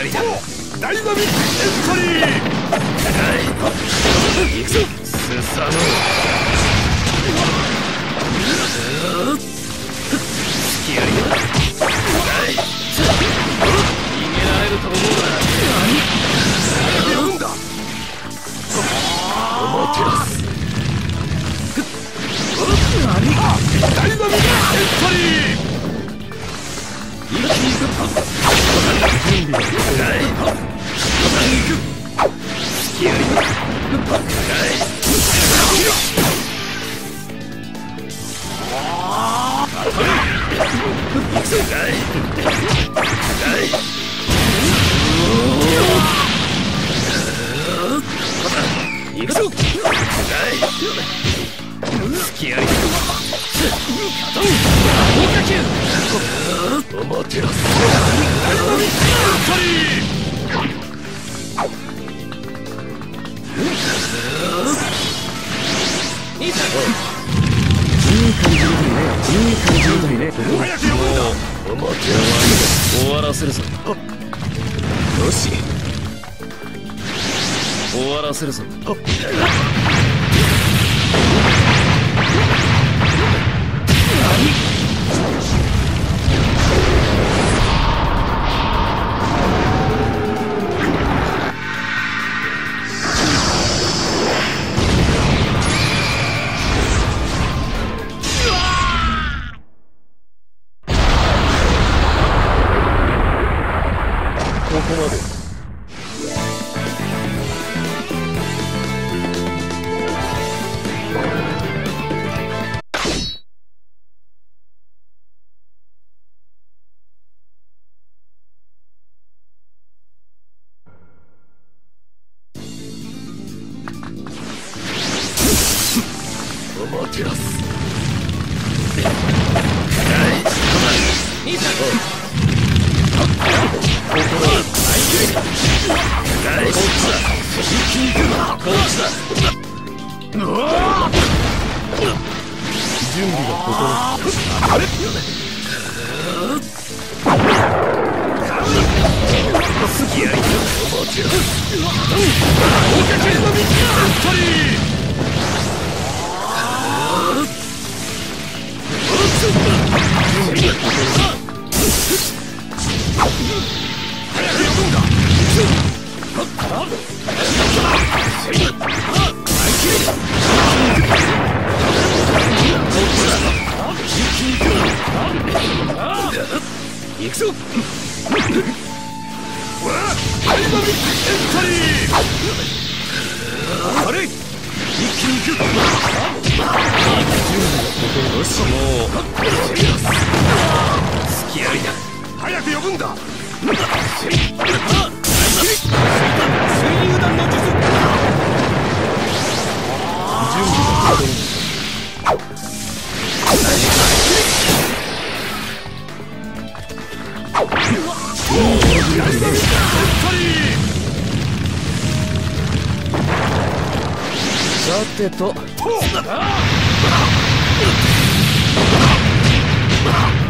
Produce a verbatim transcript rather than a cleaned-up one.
りだ。ダイナミックエントリー。行くぞ。スサノオ。隙ありだ。逃げられると思うな。何やるんだ。おもてなす。ダイナミックエントリー。一気に行く。準備がない。隙ありだ。行くぞ。行くぞ。隙ありだ。おもてなす。いい感じだね。いい感じだね。早く呼ぶんだ。おもてなす。終わらせるぞ。よし。終わらせるぞ。ここまで。おもてなす。いいぞ。ここだ。こっちだ。一気に行く。こっちだ。準備が整った。あれ。隙ありだ。おもてなす。追いかけるのみ。エントリー。行くぞ。ダイナミックエントリー。あれ、一気に行く。よし、もう隙ありだ。早く呼ぶんだ。水流弾の術。準備が整った。さてと。